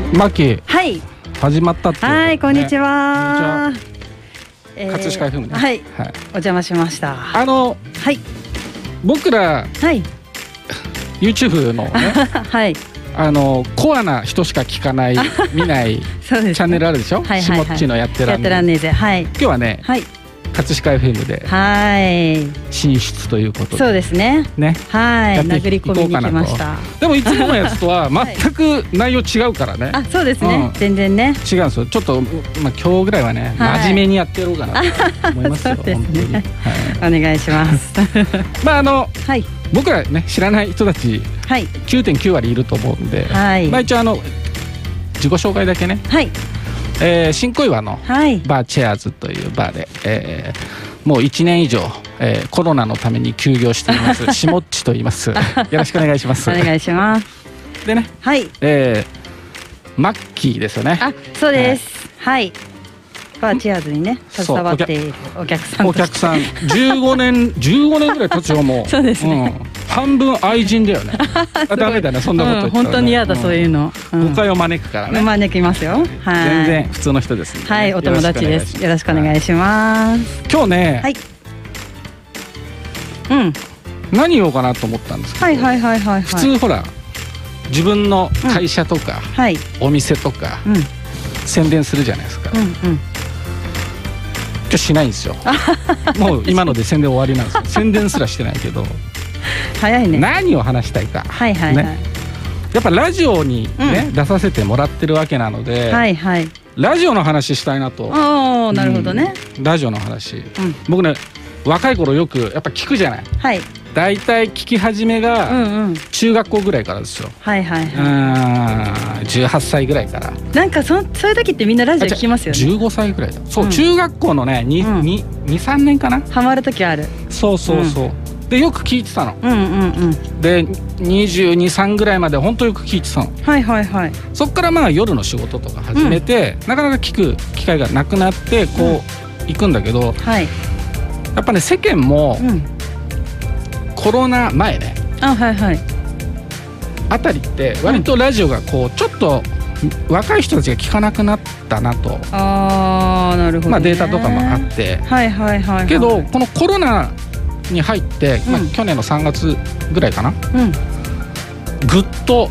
マキ、 はい、 始まったっていう、ね、 はい、こんにちは。 葛飾 FM ね。 はい、はい、お邪魔しました。 はい、僕ら、 はい、 YouTube のね、 はい、 コアな人しか聞かない見ないチャンネルあるでしょ。 はい、 しもっちのやってらんねえぜ。 はい、 今日はね、はい、葛飾 FM で進出ということで、 そうですね。 ね、 はい、殴り込みに来ました。 でもいつものやつとは全く内容違うからね。 あ、そうですね。全然ね。 違うんですよ。ちょっと今日ぐらいはね、真面目にやってやろうかなと思いますよ。本当に。 お願いします。 まあ僕らね知らない人たち 9.9 割いると思うんで、まあ一応自己紹介だけね。はい。新小岩のバーチェアーズというバーで、もう1年以上、コロナのために休業していますしもっちと言います。よろしくお願いします。 お願いします。 でね、はい、マッキーですよね。 あ、そうです。はい。バーチェアーズにね携わっているお客さん15年ぐらい経つよもう。そうですね。半分愛人だよね。ダメだね、そんなこと言ったら。 本当に嫌だ、そういうの。 誤解を招くからね。 招きますよ。 全然普通の人です。 はい、お友達です。よろしくお願いします。 今日ね、 はい、 何言おうかなと思ったんですけど、普通ほら自分の会社とかお店とか宣伝するじゃないですか。今日しないんですよ。もう今ので宣伝終わりなんですよ。宣伝すらしてないけど。 早いね。 何を話したいか。やっぱラジオにね出させてもらってるわけなので、ラジオの話したいなと。 なるほどね。 ラジオの話。僕ね若い頃よくやっぱ聞くじゃない。はい。だいたい聞き始めが中学校ぐらいからですよ。18歳ぐらいから。なんかそういう時ってみんなラジオ聞きますよね。15歳ぐらいだ。そう、中学校のね2、3年かな。ハマる時ある。そうそうそう。でよく聞いてたの。で22、3ぐらいまで本当よく聞いてたの。そっからまあ夜の仕事とか始めて、なかなか聞く機会がなくなってこう行くんだけど、やっぱね世間もコロナ前ね、あたりって割とラジオがこうちょっと若い人たちが聞かなくなったなと。なるほどね。まあデータとかもあって、けどこのコロナに入って、去年の3月ぐらいかな、ぐっと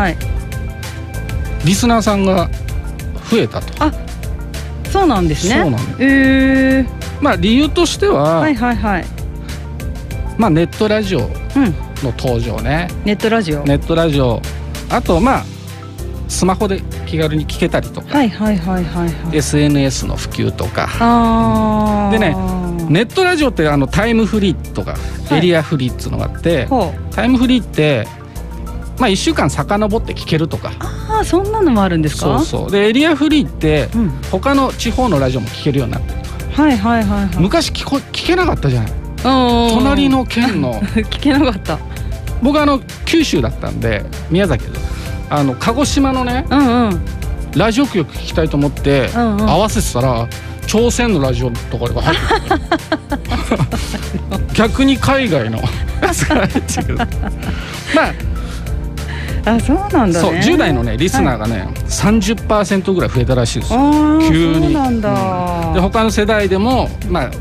リスナーさんが増えたと。あ、そうなんですね。そうなんです。まあ理由としては、まあネットラジオの登場ね。ネットラジオ。あとまあスマホで気軽に聞けたりとか、SNS の普及とか。でね、ネットラジオってタイムフリーとかエリアフリーっていうのがあって、タイムフリーってまあ1週間遡って聞けるとか。ああ、そんなのもあるんですか。そうそう。でエリアフリーって他の地方のラジオも聞けるようになってるとか。昔聞けなかったじゃない。隣の県の聞けなかった。僕九州だったんで宮崎で鹿児島のねラジオ局聞きたいと思って合わせてたら朝鮮のラジオとかが入ってる。逆に海外のやつが入ってる。まあそうなんだね。そう、10代のねリスナーがね 30% ぐらい増えたらしいですよ。急に。そうなんだ。で他の世代でもまあ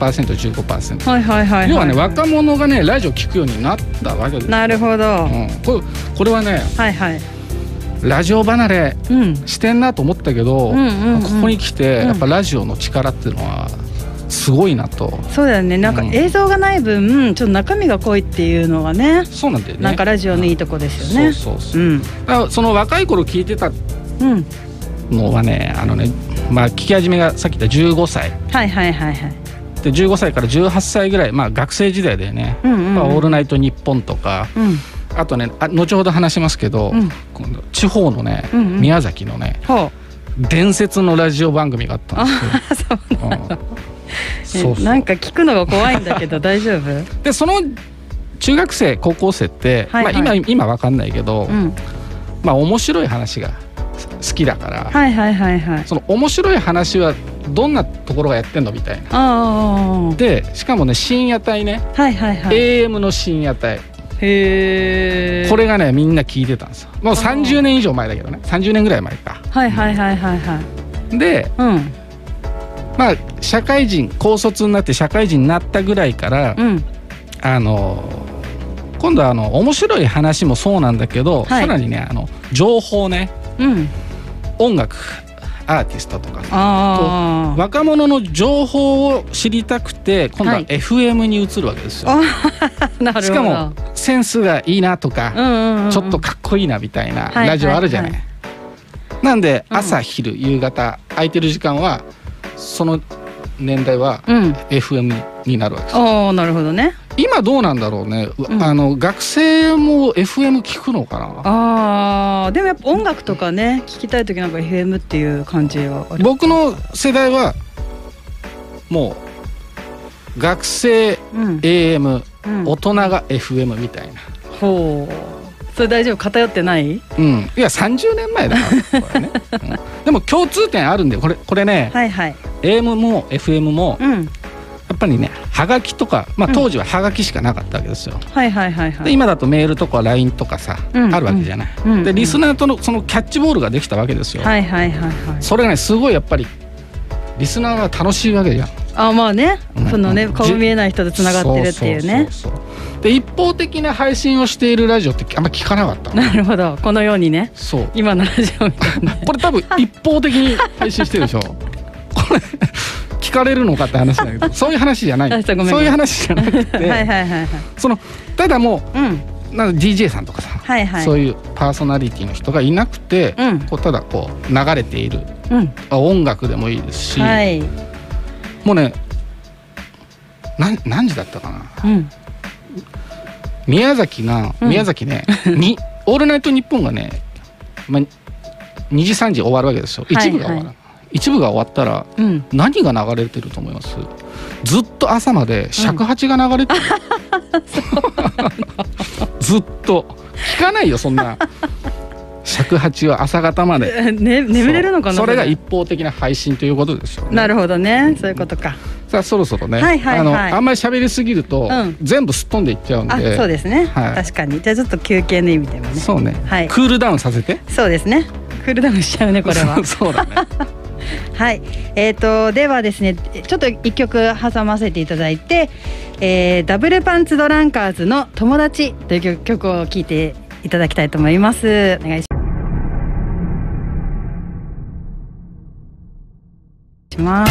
10%、15%。要はね若者がねラジオ聞くようになったわけです。なるほど。これはねラジオ離れしてんなと思ったけど、ここに来てやっぱラジオの力っていうのはすごいなと。そうだよね。なんか映像がない分ちょっと中身が濃いっていうのがね。そうなんだよね。なんかラジオのいいとこですよね。そうそうそう。だからその若い頃聞いてたのはね、まあ聞き始めがさっき言った15歳。で15歳から18歳ぐらい、まあ学生時代でね、オールナイトニッポンとか。あとね、後ほど話しますけど、今度地方のね、宮崎のね伝説のラジオ番組があったんですよ。なんか聞くのが怖いんだけど大丈夫？でその中学生高校生って、今わかんないけど、まあ面白い話が好きだから、その面白い話はどんなところがやってんのみたいな。でしかもね深夜帯ね、AM の深夜帯。 へえ。 これがねみんな聞いてたんですよ。もう30年以上前だけどね、30年ぐらい前か。 はいはいはいはいはい。 で、まあ社会人高卒になって社会人になったぐらいから、今度は面白い話もそうなんだけど、さらにね情報ね、音楽アーティストとか若者の情報を知りたくて今度は FM に移るわけですよ。 なるほど。 しかもセンスがいいなとか、ちょっとかっこいいなみたいなラジオあるじゃない。なんで朝昼夕方空いてる時間はその年代は FM になるわけです。 なるほどね。 今どうなんだろうね、学生も FM 聞くのかな。でもやっぱ音楽とかね聞きたい時なんか FM っていう感じはある。 僕の世代はもう学生 AM、大人が FM みたいな。 ほう、それ大丈夫？偏ってない？ いや30年前だからこれね、でも共通点あるんでこれね、AM も FM も、やっぱりねはがきとか、当時ははがきしかなかったわけですよ。で今だとメールとか LINE とかさ、あるわけじゃない。でリスナーとのそのキャッチボールができたわけですよ。それがねすごいやっぱりリスナーは楽しいわけじゃん。 まあね、そのね顔見えない人とつながってるっていうね。 で一方的な配信をしているラジオってあんま聞かなかった。 なるほど、このようにね。そう今のラジオみたいなこれ多分一方的に配信してるでしょ。これ聞かれるのかって話だけどそういう話じゃない。そういう話じゃなくてただもう、DJ さんとかさ、そういうパーソナリティの人がいなくて、ただこう流れている、音楽でもいいですし、もうね何時だったかな、宮崎ね、オールナイトニッポンがね、2時3時終わるわけですよ。一部が終わる。一部が終わったら何が流れてると思います？ずっと朝まで尺八が流れてる、ずっと聞かないよそんな尺八は朝方まで、 眠れるのかな。 それが一方的な配信ということですよね。 なるほどね、そういうことか。 さあそろそろね、あんまり喋りすぎると全部すっ飛んでいっちゃうんで。 そうですね、確かに。じゃあちょっと休憩の意味でもね。 そうね、クールダウンさせて。 そうですね、クールダウンしちゃうねこれは。 そうだね。 はい、ではですねちょっと一曲挟ませていただいて、ダブルパンツドランカーズの友達という曲を聴いていただきたいと思います。お願いします。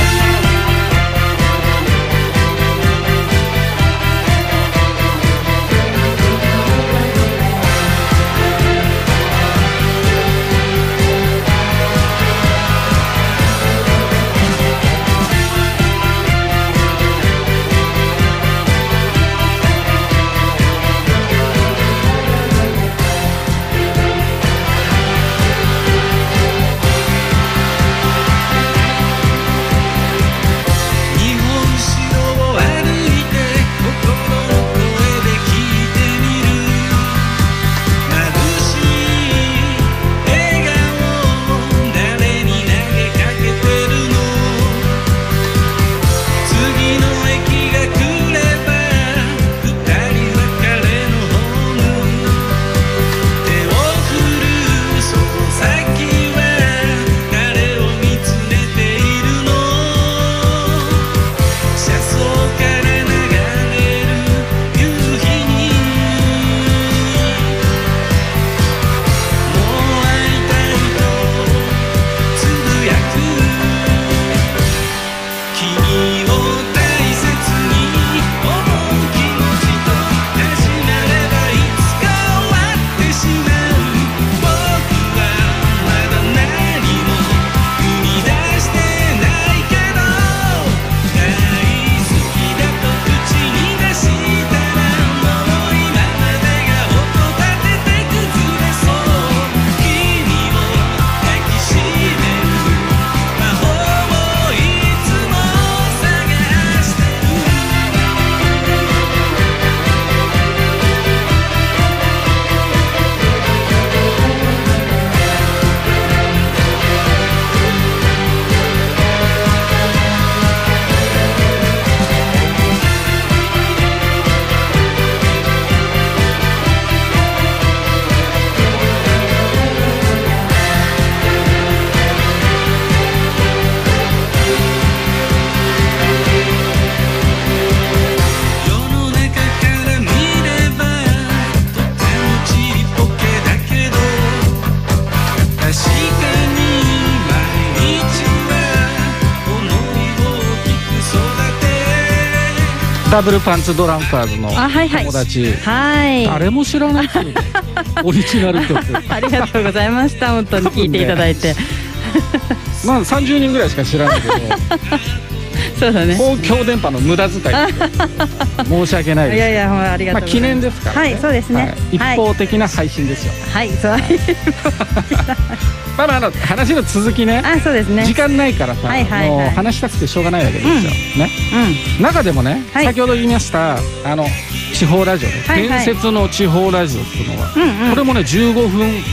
ダブルパンツドランカーズの友達、誰も知らないですよオリジナル曲ありがとうございました。本当に聞いていただいて、 まあ30人ぐらいしか知らないけどそうだね、 公共電波の無駄遣い申し訳ないです。 いやいや、ありがとうございます。 記念ですから、 はい、そうですね、 一方的な配信ですよ。 はい、そうまあ話の続きね、 そうですね、 時間ないからさ、もう話したくてしょうがないわけですよね。中でもね、先ほど言いました地方ラジオね、伝説の地方ラジオっていうのは、これもね15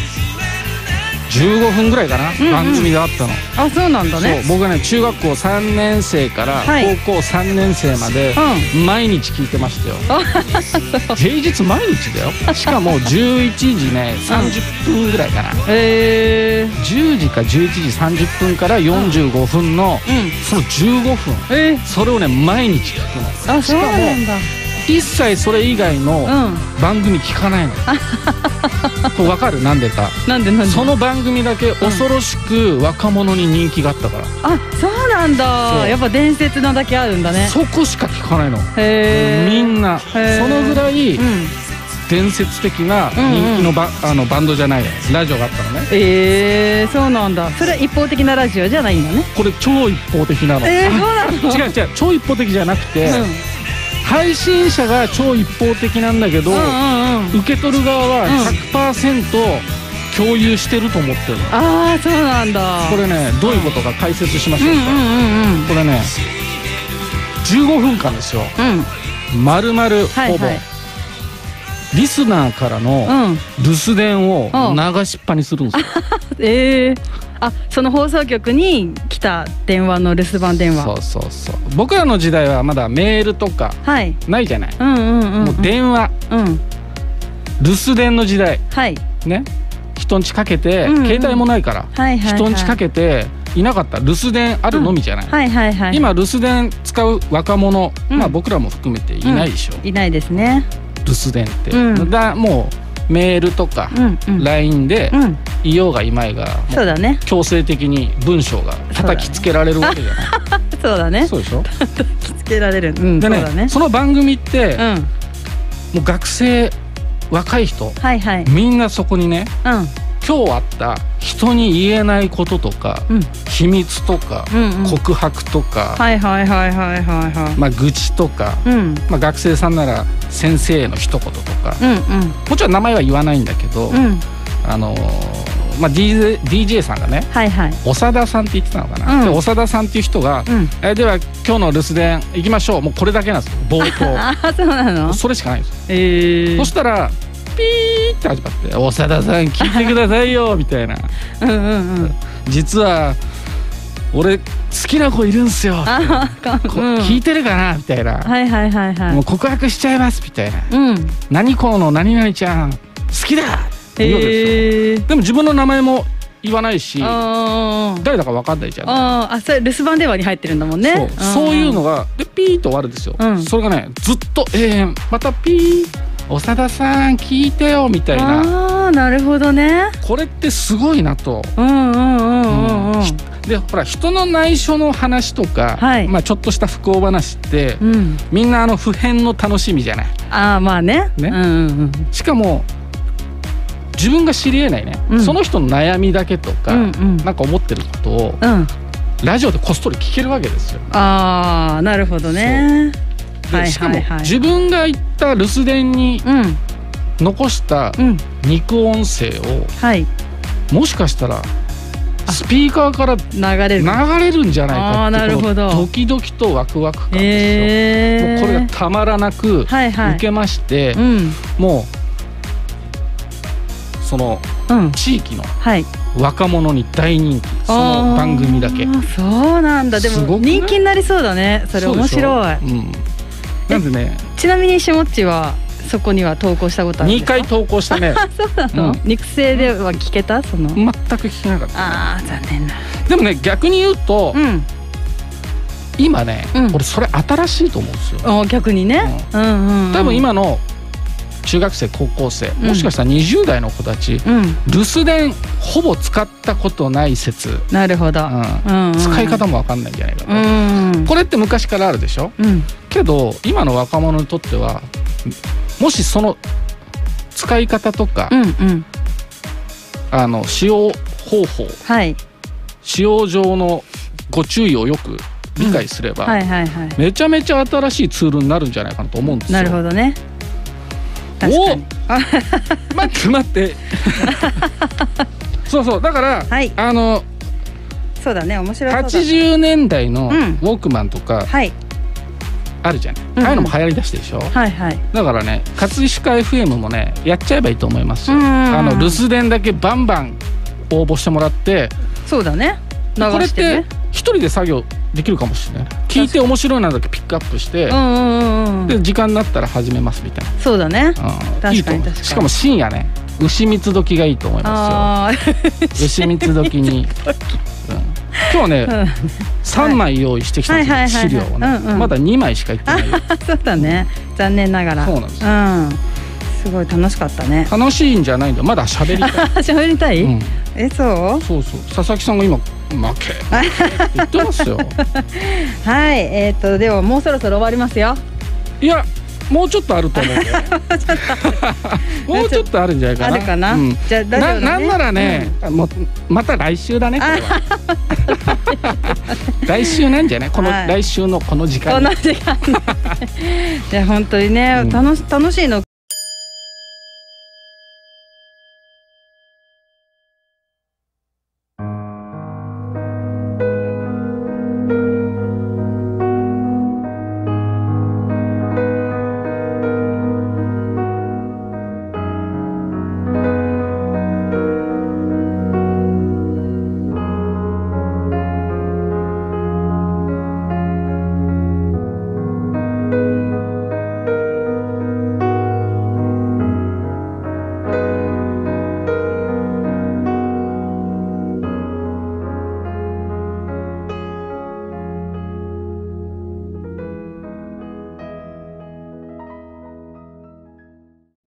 分ぐらいかな、番組があったの。 あ、そうなんだね。 僕はね、中学校3年生から高校3年生まで毎日聞いてましたよ。平日毎日だよ。しかも11時ね30分ぐらいかな、10時か11時30分から45分のその15分、それをね毎日聞くの。 あ、そうなんだ。 一切それ以外の番組聞かないの。これ分かる？なんでか。 なんでその番組だけ恐ろしく若者に人気があったから。 あ、そうなんだ。やっぱ伝説なだけあるんだね。 そこしか聞かないの。みんなそのぐらい伝説的な人気のバンドじゃないラジオがあったのね。 そうなんだ。それは一方的なラジオじゃないんだね。 これ超一方的なの。 そうなの？ 違う超一方的じゃなくて、配信者が超一方的なんだけど、受け取る側は 100% 共有してると思ってるの。 ああ、そうなんだ。 これね、どういうことか解説しましょうか。これね15分間ですよ、丸々ほぼリスナーからの留守電を流しっぱにするんですよ。 あ、その放送局に来た電話の留守番電話。 そう僕らの時代はまだメールとかないじゃない。もう電話、留守電の時代、ね、人んちかけて、携帯もないから人んちかけていなかった。留守電あるのみじゃない。今留守電使う若者、まあ僕らも含めていないでしょ。 いないですね、 留守電って。もうメールとか LINE でいようがいまいが強制的に文章が叩きつけられるわけじゃない。 そうだね。 そうでしょ。 叩きつけられる。 でね、その番組ってもう学生若い人みんなそこにね、今日あった人に言えないこととか秘密とか告白とか、まあ愚痴とか、まあ学生さんなら先生への一言とか、もちろん名前は言わないんだけど、まあ DJ さんがね、長田さんって言ってたのかな。で長田さんっていう人がでは今日の留守電行きましょう、もうこれだけなんですよ、冒頭。 あ、そうなの？ それしかないんですよ。そしたらピーって始まって「長田さん聞いてくださいよ」みたいな「実は俺好きな子いるんすよ」聞いてるかなみたいな「もう告白しちゃいます」みたいな「何子の何々ちゃん好きだ」って言うんですよ。でも自分の名前も言わないし誰だか分かんないじゃん。 あ、それ留守番電話に入ってるんだもんね。 そういうのがでピーッと終わるんですよ。それがねずっとまたピー長田さん聞いてよみたいな。 なるほどね。これってすごいなと。でほら人の内緒の話とか、まあちょっとした不幸話って、みんな普遍の楽しみじゃない。 まあね。 しかも自分が知り得ないね、その人の悩みだけとか、なんか思ってることを、ラジオでこっそり聞けるわけですよ。 なるほどね。 しかも自分が言った留守電に残した肉音声をもしかしたらスピーカーから流れるんじゃないかっていうこのドキドキとワクワク感ですよ。もうこれがたまらなく受けまして、もうその地域の若者に大人気、その番組だけ。 そうなんだ。でも人気になりそうだね。それ面白い。 なんでね、 ちなみにしもっちはそこには投稿したことあるんですか？ 2 回投稿したね。 そうなの？肉声では聞けた？その全く聞けなかった。 残念な。 でもね、逆に言うと今ね、俺それ新しいと思うんですよ。 逆にね。 多分今の中学生高校生、もしかしたら20代の子たち、留守電ほぼ使ったことない説。 なるほど。 使い方も分かんないんじゃないかと。これって昔からあるでしょ。結けど今の若者にとってはもしその使い方とか、使用方法、使用上のご注意をよく理解すれば、めちゃめちゃ新しいツールになるんじゃないかなと思うんですよ。 なるほどね。確かに。 待ってそうだから、 そうだね、面白そうだ。 80年代のウォークマンとか、あるじゃない、ああいうのも流行りだしてでしょ。だからね、葛飾 FM もねやっちゃえばいいと思いますよ。留守電だけバンバン応募してもらって、 そうだね、 これって一人で作業できるかもしれない。聞いて面白いのだけピックアップして、で時間になったら始めますみたいな。 そうだね、確かに。 しかも深夜ね、牛蜜時がいいと思いますよ。牛蜜時に今日ね3枚用意してきたんですよ、資料をね。まだ2枚しかいってない。 そうだね、残念ながら。 そうなんですよ。 すごい楽しかったね。 楽しいんじゃないんだ、まだ喋りたい。 喋りたい？そう佐々木さんが今負けって言ってますよ。 はい、ではもうそろそろ終わりますよ。 いや、もうちょっとあると思うよ。もうちょっとあるんじゃないかな。 あるかな。じゃあなんならね、また来週だね。来週なんじゃない？この来週のこの時間。 この時間。じゃあ本当にね、楽しいの